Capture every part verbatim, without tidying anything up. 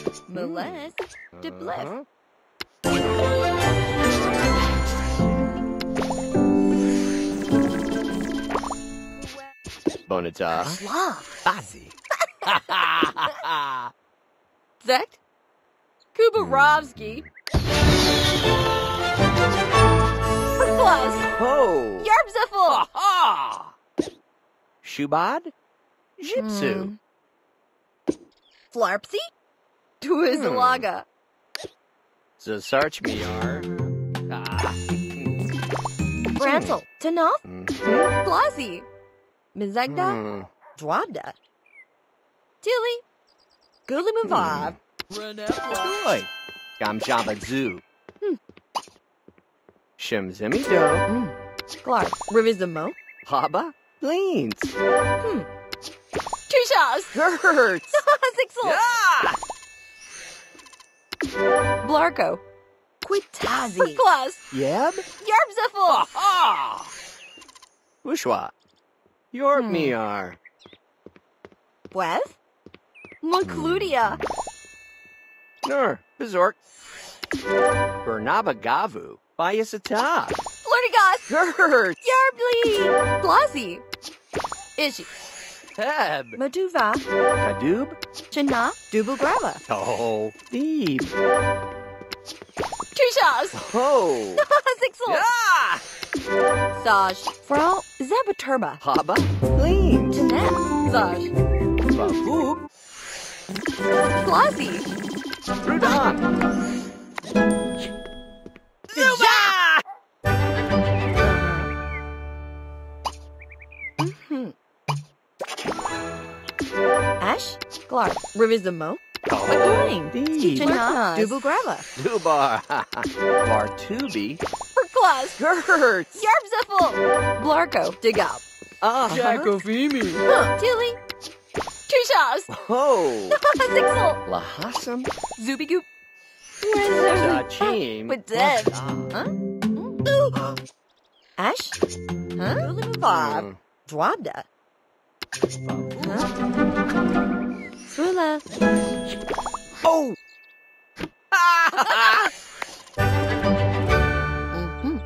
Molest. De bliff. Bonita. Slav. Bazzi. Zekt. Kubarovsky. Plus. Oh. Yarbziful. Ha! Shubad? Jitsu. Flarpsy. Tuizalaga. Zasarchmiar. Ah. Brantel. Tanoth. Mhm. Blasi. Mizagda. Hmm. Dwabda. Tilly. Gulimuvav. Oi. Gamjabadzu. Hmm. Shemzimido. Clark. Rivizamo. Haba. Leans. Hmm. Tushas. Hurts. Sixel. Ah! Blarko. Quitazi. Plus. Yeb? Yarbziful. Ah! Wishwa. Yorkmiar. Weth. Moncludia. Nur. Bizork. Bernabagavu. Bayasata. Flirtigas. Hurts. Yarbly. Blasi. Ishi. Heb. Maduva. Kadub. Chana. Dubugrava. Oh. Deeb. Tushas. Oh. Sixel. Ah! Saj. Frau. Zabaturba. Haba. Leans. Tanet. Saj. Baboob. Blasi. Rudan. Zuba! Mhm. Ash. Clark. Rivizamo. Oh. Adoring. Deeb. Chana. Dubugrava. Dubar. Bartubi. Claus. Hurts. Yarbziful. Blarko. Digab. Ah. Jacofimi. Tilly. Tushas. Oh. Sixel. Lahasam. Zubigoop. Zachim. But dead. Huh? Ash? Huh? Bob. Dwabda. Huh? Swula. Oh. Mhm.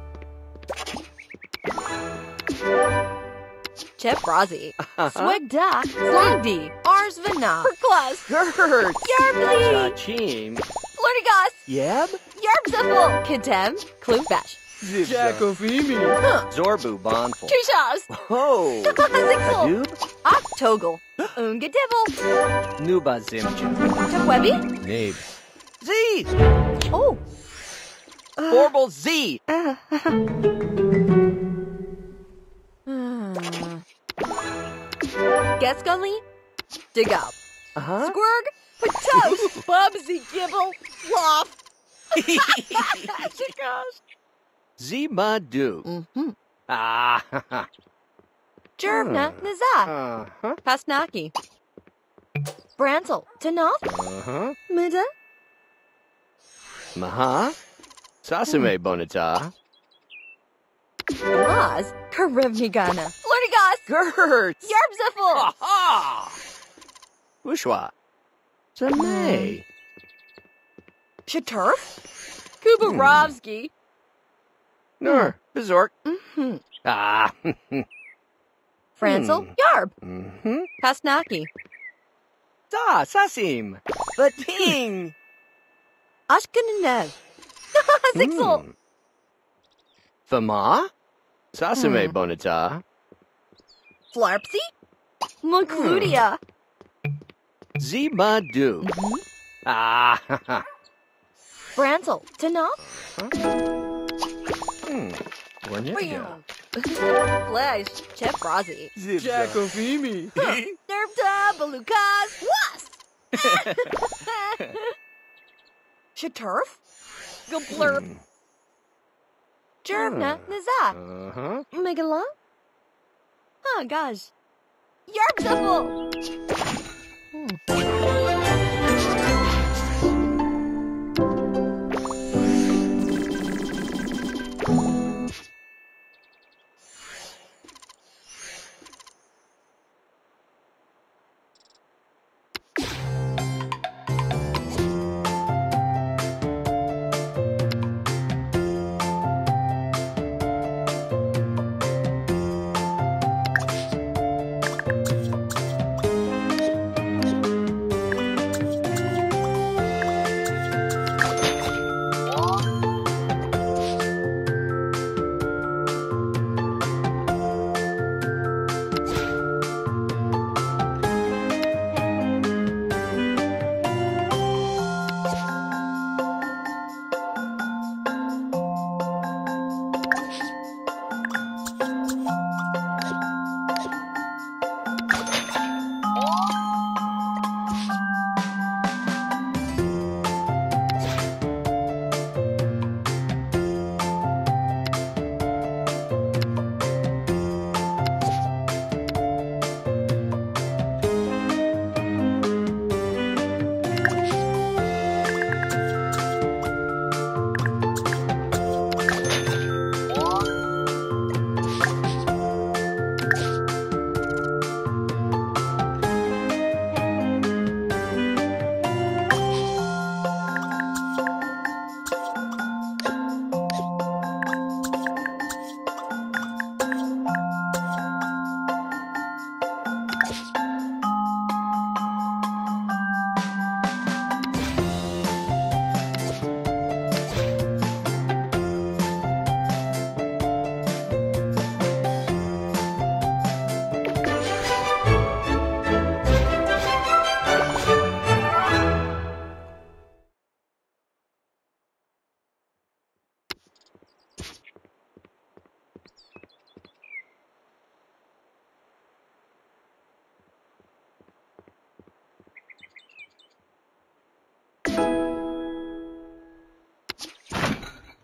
Chep Razi. Swigda. Slagdi. Arsvina. Perclas. Hurts. Yarbly. Zachim. Flirtigas. Yeb. Yarbziful. Kitem. Klugbash. Jacofimi. Zorbu Bonful. Tushas. Oh. Sixel. Kadub. Octogel. Ungadibble. Nuba Zimju. Tewebby. Nabe. Z. Oh. Horrible Z. Uh, Gescully. Dig up. Uh-huh. Squirg. Patos. Bubsy Gibble. Flop. Gosh. Zimadu. Mm-hmm. Ah. Jervna. Nazah. Uh-huh. Pasnaki. Brantel. Tanoth. Uh-huh. Mida. Maha. Sasame Bonita. Laz. Karevnigana. Flirtigas. Hurts. Yarbziful. Aha. Wishwa. Samay. Shaturf. Kubarovsky. Nur. Bizork. Mm-hmm. Ah. Francel. Hmm. Yarb. Mm-hmm. Pasnaki. Da. Sasim. But ping. Ashkenanev. Sixel. Hmm. Fama. Sasame Hmm. Bonita. Flarpsy. Moncludia. Zimadu. Mm-hmm. Ah. Brantel. Tanoth. Hmm. Warnega. Flesh. Chep Razi. Jacofimi. Nervta. Belukas. Was. Shaturf. Gablurp. Jervna. Nazah. Uh-huh. Megala. Oh, gosh. Yarbziful.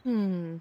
Hmm.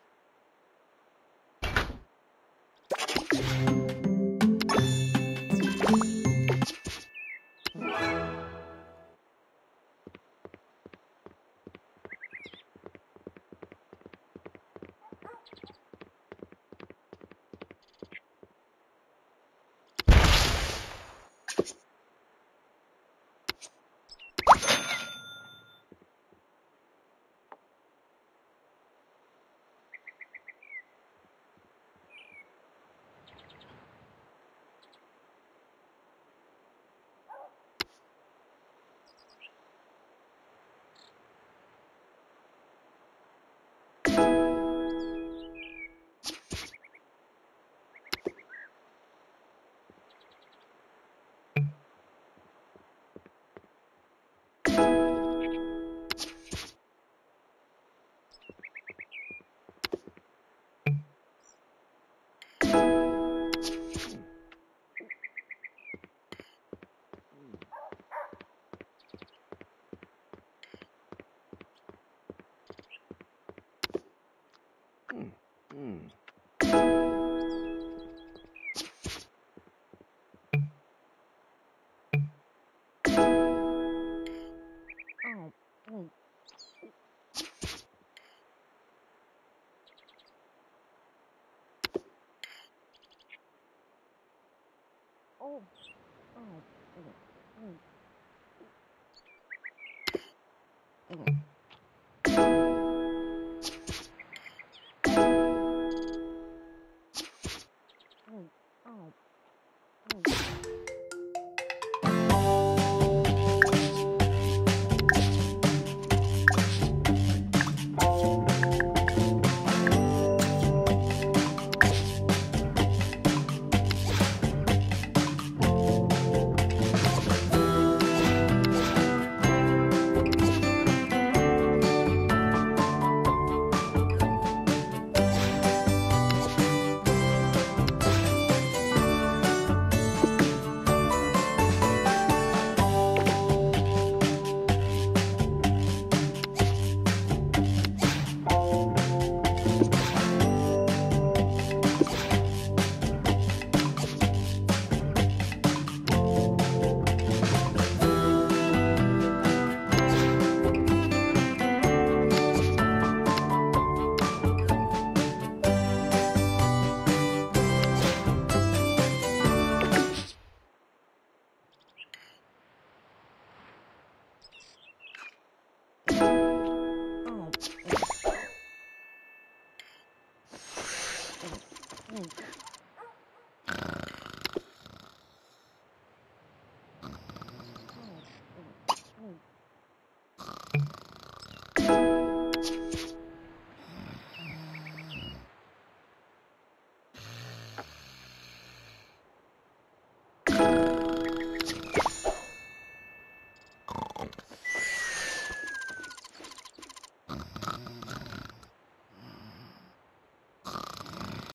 Mm. Oh. Oh. Oh. Oh. Oh. Oh. Oh. Oh. Oh.